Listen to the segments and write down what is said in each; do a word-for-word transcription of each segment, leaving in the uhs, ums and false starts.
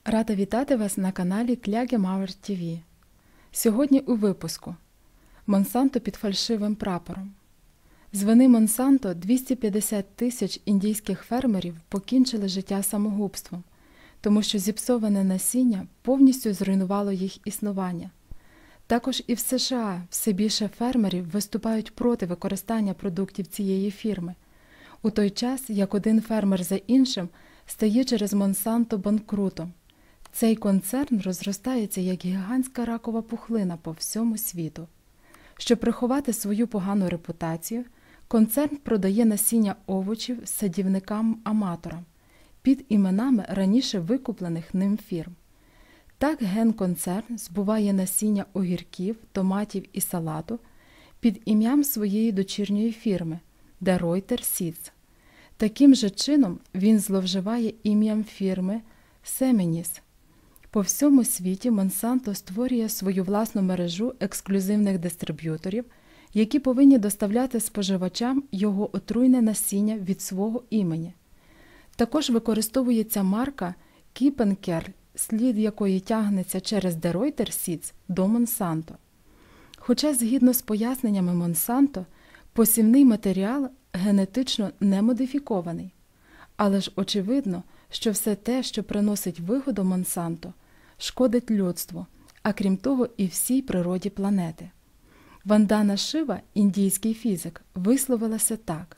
Рада вітати вас на каналі Клягемауер ті ві. Сьогодні у випуску Монсанто під фальшивим прапором. З вини Монсанто двісті п'ятдесят тисяч індійських фермерів покінчили життя самогубством, тому що зіпсоване насіння повністю зруйнувало їх існування. Також і в США все більше фермерів виступають проти використання продуктів цієї фірми, у той час, як один фермер за іншим стає через Монсанто банкрутом. Цей концерн розростається як гігантська ракова пухлина по всьому світу. Щоб приховати свою погану репутацію, концерн продає насіння овочів садівникам-аматорам під іменами раніше викуплених ним фірм. Так генконцерн збуває насіння огірків, томатів і салату під ім'ям своєї дочірньої фірми – De Ruyter Seeds. Таким же чином він зловживає ім'ям фірми Семеніс. По всьому світі Монсанто створює свою власну мережу ексклюзивних дистриб'юторів, які повинні доставляти споживачам його отруйне насіння від свого імені. Також використовується марка Keep and Care, слід якої тягнеться через De Ruyter Seeds до Монсанто. Хоча, згідно з поясненнями Монсанто, посівний матеріал генетично не модифікований. Але ж очевидно, що все те, що приносить вигоду Монсанто, шкодить людству, а крім того і всій природі планети. Вандана Шива, індійський фізик, висловилася так.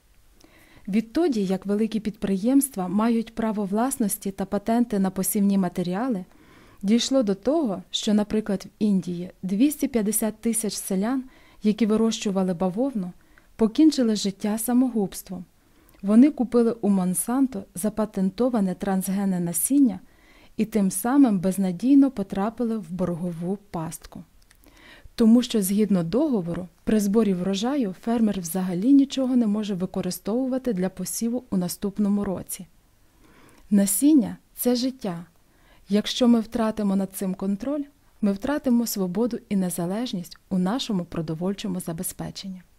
Відтоді, як великі підприємства мають право власності та патенти на посівні матеріали, дійшло до того, що, наприклад, в Індії двісті п'ятдесят тисяч селян, які вирощували бавовну, покінчили життя самогубством. Вони купили у Монсанто запатентоване трансгенне насіння і тим самим безнадійно потрапили в боргову пастку. Тому що, згідно договору, при зборі врожаю фермер взагалі нічого не може використовувати для посіву у наступному році. Насіння – це життя. Якщо ми втратимо над цим контроль, ми втратимо свободу і незалежність у нашому продовольчому забезпеченні.